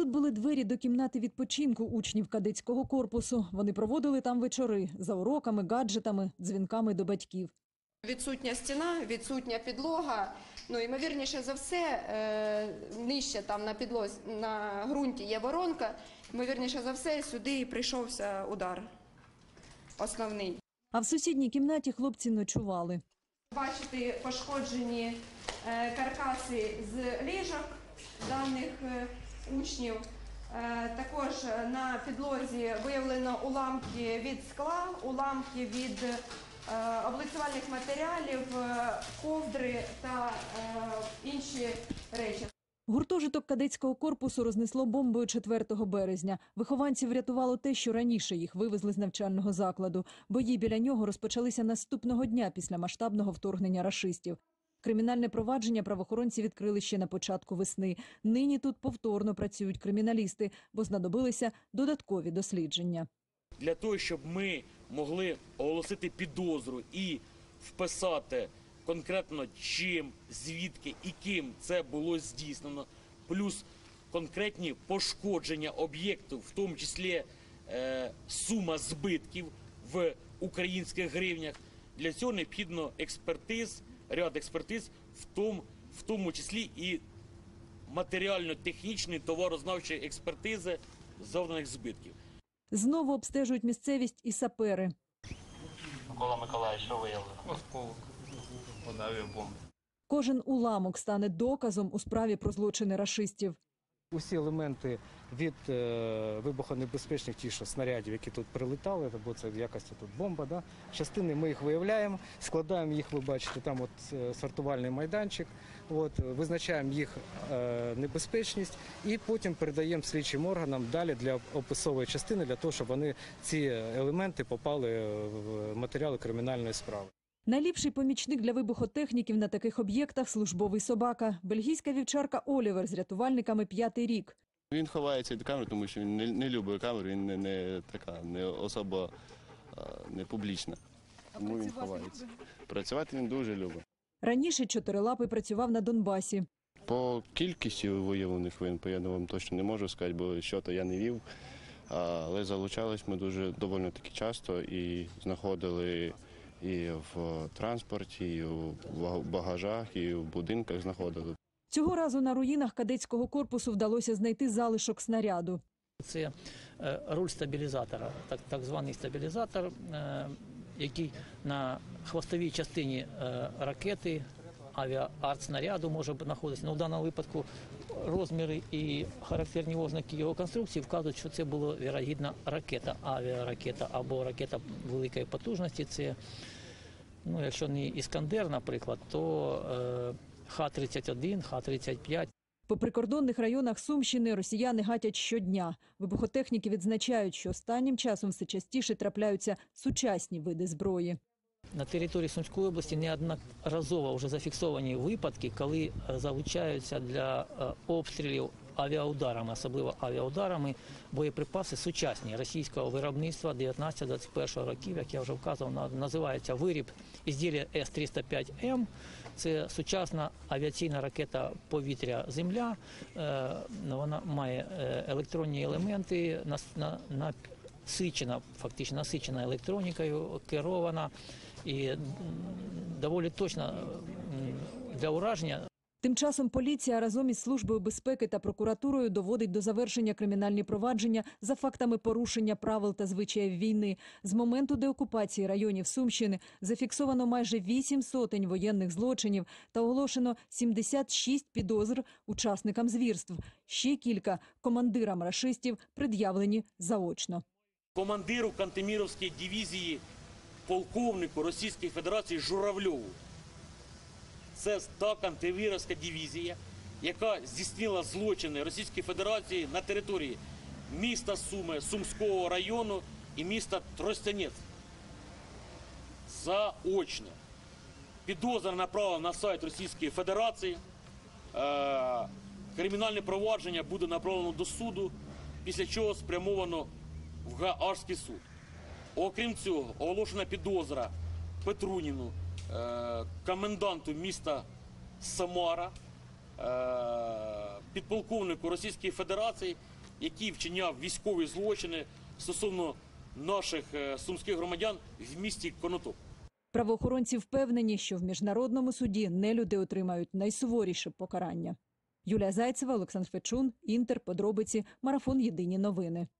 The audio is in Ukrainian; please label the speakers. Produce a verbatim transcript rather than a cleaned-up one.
Speaker 1: Тут були двері до кімнати відпочинку учнів кадетського корпусу. Вони проводили там вечори за уроками, гаджетами, дзвінками до батьків.
Speaker 2: Відсутня стіна, відсутня підлога. Ну, ймовірніше за все, е, нижче там на підлозі, на ґрунті є воронка. Ймовірніше за все, сюди і прийшовся удар основний.
Speaker 1: А в сусідній кімнаті хлопці ночували.
Speaker 2: Бачите пошкоджені е, каркаси з ліжок даних е, учнів. Е, також на підлозі виявлено уламки від скла, уламки від е, облицювальних матеріалів, ковдри та е, інші речі.
Speaker 1: Гуртожиток кадетського корпусу рознесло бомбою четвертого березня. Вихованців врятувало те, що раніше їх вивезли з навчального закладу. Бої біля нього розпочалися наступного дня після масштабного вторгнення рашистів. Кримінальне провадження правоохоронці відкрили ще на початку весни. Нині тут повторно працюють криміналісти, бо знадобилися додаткові дослідження.
Speaker 3: Для того, щоб ми могли оголосити підозру і вписати конкретно чим, звідки і ким це було здійснено, плюс конкретні пошкодження об'єкту, в тому числі е, сума збитків в українських гривнях, для цього необхідно експертиз, ряд експертиз, в тому, в тому числі і матеріально-технічної товарознавчої експертизи завданих збитків.
Speaker 1: Знову обстежують місцевість і сапери.
Speaker 4: Микола Миколаївич, що виявили?
Speaker 5: Осколок від авіабомби.
Speaker 1: Кожен уламок стане доказом у справі про злочини рашистів.
Speaker 6: Усі елементи від е, вибухонебезпечних ті, що снарядів, які тут прилетали, бо це в якості тут бомба, да? Частини ми їх виявляємо, складаємо їх, ви бачите, там от е, сортувальний майданчик, от, визначаємо їх е, небезпечність і потім передаємо слідчим органам далі для описової частини, для того, щоб вони, ці елементи попали в матеріали кримінальної справи.
Speaker 1: Найліпший помічник для вибухотехніків на таких об'єктах – службовий собака. Бельгійська вівчарка Олівер з рятувальниками п'ятий рік.
Speaker 7: Він ховається від камери, тому що він не, не любить камеру, він не, не така, не особа, не публічна. Тому він ховається. Працювати він дуже любить.
Speaker 1: Раніше чотирилапий працював на Донбасі.
Speaker 7: По кількості виявлених вин, я вам точно не можу сказати, бо що-то я не вів. Але залучались ми дуже доволі таки часто і знаходили і в транспорті, і в багажах, і в будинках знаходили.
Speaker 1: Цього разу на руїнах кадетського корпусу вдалося знайти залишок снаряду.
Speaker 8: Це руль стабілізатора, так, так званий стабілізатор, який на хвостовій частині ракети, авіаартснаряду може знаходитися. Ну, в даному випадку розміри і характерні ознаки його конструкції вказують, що це була, вірогідно, ракета, авіаракета або ракета великої потужності. Це, ну, якщо не «Іскандер», наприклад, то Х тридцять один, Х тридцять п'ять.
Speaker 1: По прикордонних районах Сумщини росіяни гатять щодня. Вибухотехніки відзначають, що останнім часом все частіше трапляються сучасні види зброї.
Speaker 8: На території Сумської області неодноразово вже зафіксовані випадки, коли залучаються для обстрілів авіаударами, особливо авіаударами, боєприпаси сучасні російського виробництва дев'ятнадцятого двадцять першого років, як я вже вказував, називається виріб ізділля С триста п'ять М. Це сучасна авіаційна ракета повітря-земля. Вона має електронні елементи, насичена, фактично насичена електронікою, керована і доволі точно для ураження.
Speaker 1: Тим часом поліція разом із Службою безпеки та прокуратурою доводить до завершення кримінальні провадження за фактами порушення правил та звичаїв війни. З моменту деокупації районів Сумщини зафіксовано майже вісім сотень воєнних злочинів та оголошено сімдесят шість підозр учасникам звірств. Ще кілька командирам рашистів пред'явлені заочно.
Speaker 3: Командиру Кантеміровської дивізії, полковнику Російської Федерації Журавльову. Це та Кантеміровська дивізія, яка здійснила злочини Російської Федерації на території міста Суми, Сумського району і міста Тростянець. Заочно. Підозра направлена на сайт Російської Федерації. Кримінальне провадження буде направлено до суду, після чого спрямовано в Гаазький суд. Окрім цього, оголошена підозра Петруніну, коменданту міста Самара, підполковнику Російської Федерації який вчиняв військові злочини стосовно наших е, сумських громадян в місті Конотоп.
Speaker 1: Правоохоронці впевнені, що в міжнародному суді нелюди отримають найсуворіше покарання. Юлія Зайцева, Олександр Фечун, Інтер, подробиці, Марафон, єдині новини.